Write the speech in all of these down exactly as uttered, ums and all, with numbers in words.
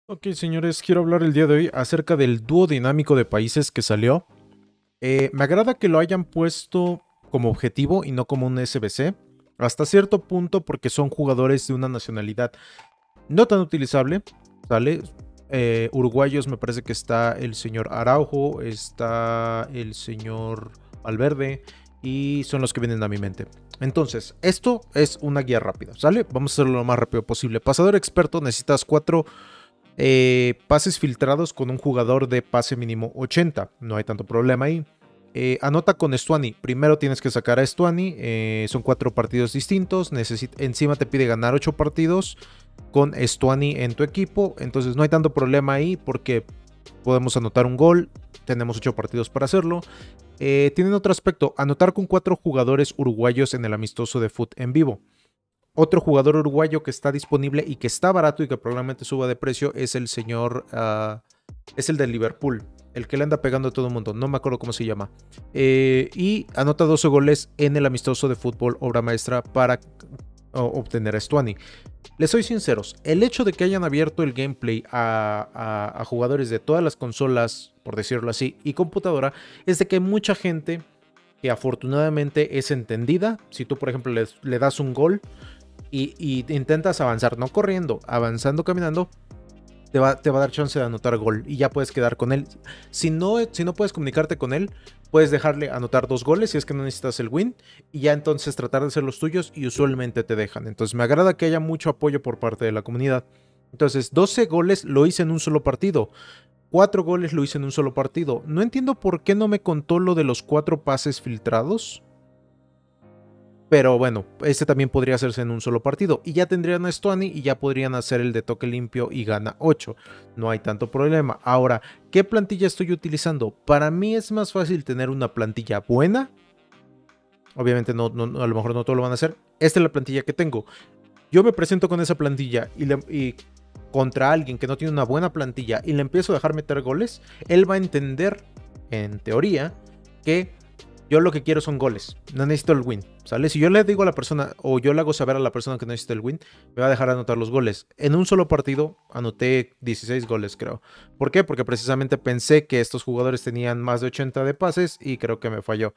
Ok, señores, quiero hablar el día de hoy acerca del dúo dinámico de países que salió. Eh, me agrada que lo hayan puesto como objetivo y no como un S B C, hasta cierto punto porque son jugadores de una nacionalidad no tan utilizable, ¿sale? Eh, uruguayos me parece que está el señor Araujo, está el señor Valverde y son los que vienen a mi mente. Entonces, esto es una guía rápida, ¿sale? Vamos a hacerlo lo más rápido posible. Pasador experto, necesitas cuatro Eh, pases filtrados con un jugador de pase mínimo ochenta. No hay tanto problema ahí. Eh, anota con Stuani. Primero tienes que sacar a Stuani. Eh, son cuatro partidos distintos. Necesit encima te pide ganar ocho partidos con Stuani en tu equipo. Entonces no hay tanto problema ahí porque podemos anotar un gol. Tenemos ocho partidos para hacerlo. Eh, tienen otro aspecto. Anotar con cuatro jugadores uruguayos en el amistoso de fútbol en vivo. Otro jugador uruguayo que está disponible y que está barato y que probablemente suba de precio es el señor, uh, es el de Liverpool, el que le anda pegando a todo el mundo, no me acuerdo cómo se llama. Eh, y anota doce goles en el amistoso de fútbol obra maestra para uh, obtener a Stuani. Les soy sinceros, el hecho de que hayan abierto el gameplay a, a, a jugadores de todas las consolas, por decirlo así, y computadora, es de que hay mucha gente que afortunadamente es entendida. Si tú, por ejemplo, le, le das un gol, Y, y intentas avanzar, no corriendo, avanzando, caminando, te va, te va a dar chance de anotar gol y ya puedes quedar con él. Si no, si no puedes comunicarte con él, puedes dejarle anotar dos goles si es que no necesitas el win y ya entonces tratar de hacer los tuyos y usualmente te dejan. Entonces me agrada que haya mucho apoyo por parte de la comunidad. Entonces doce goles lo hice en un solo partido. cuatro goles lo hice en un solo partido. No entiendo por qué no me contó lo de los cuatro pases filtrados. Pero bueno, este también podría hacerse en un solo partido. Y ya tendrían a Stuani y ya podrían hacer el de toque limpio y gana ocho. No hay tanto problema. Ahora, ¿qué plantilla estoy utilizando? Para mí es más fácil tener una plantilla buena. Obviamente no, no, a lo mejor no todo lo van a hacer. Esta es la plantilla que tengo. Yo me presento con esa plantilla y, le, y contra alguien que no tiene una buena plantilla y le empiezo a dejar meter goles. Él va a entender, en teoría, que yo lo que quiero son goles. No necesito el win, ¿sale? Si yo le digo a la persona o yo le hago saber a la persona que no necesita el win, me va a dejar anotar los goles. En un solo partido anoté dieciséis goles, creo. ¿Por qué? Porque precisamente pensé que estos jugadores tenían más de ochenta de pases y creo que me falló.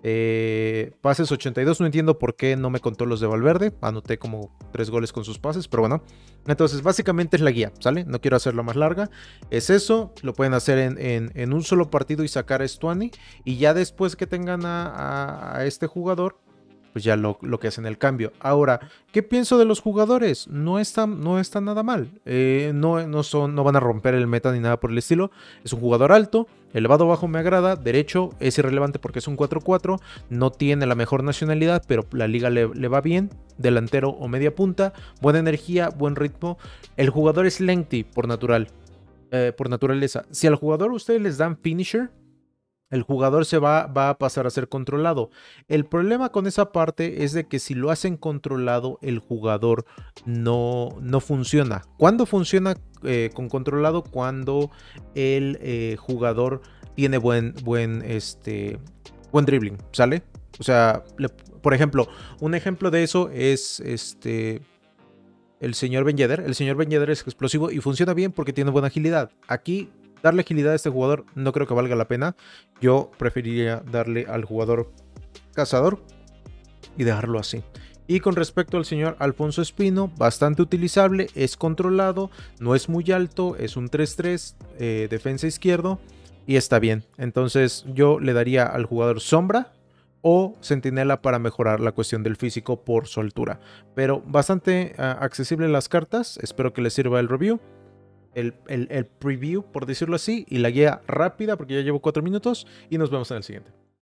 Eh, pases ochenta y dos, no entiendo por qué no me contó los de Valverde. Anoté como tres goles con sus pases, pero bueno. Entonces básicamente es la guía, ¿sale? No quiero hacerlo más larga. Es eso, lo pueden hacer en, en, en un solo partido y sacar a Stuani. Y ya después que tengan a, a, a este jugador, pues ya lo, lo que hacen el cambio. Ahora, ¿qué pienso de los jugadores? No está, no está nada mal. Eh, no, no, son, no van a romper el meta ni nada por el estilo. Es un jugador alto, elevado bajo me agrada, derecho es irrelevante porque es un cuatro cuatro, no tiene la mejor nacionalidad, pero la liga le, le va bien. Delantero o media punta, buena energía, buen ritmo. El jugador es lengthy por natural, eh, por naturaleza. Si al jugador ustedes les dan finisher, el jugador se va, va a pasar a ser controlado. El problema con esa parte es de que si lo hacen controlado, el jugador no, no funciona. ¿Cuándo funciona eh, con controlado? Cuando el eh, jugador tiene buen, buen, este, buen dribbling, ¿sale? O sea, le, por ejemplo, un ejemplo de eso es este... el señor Ben Yedder. El señor Ben Yedder es explosivo y funciona bien porque tiene buena agilidad. Aquí darle agilidad a este jugador no creo que valga la pena. Yo preferiría darle al jugador cazador y dejarlo así. Y con respecto al señor Alfonso Espino, bastante utilizable, es controlado, no es muy alto, es un tres tres, eh, defensa izquierdo y está bien. Entonces yo le daría al jugador sombra o centinela para mejorar la cuestión del físico por su altura. Pero bastante uh, accesible las cartas, espero que les sirva el review. El, el, el preview, por decirlo así, y la guía rápida porque ya llevo cuatro minutos y nos vemos en el siguiente.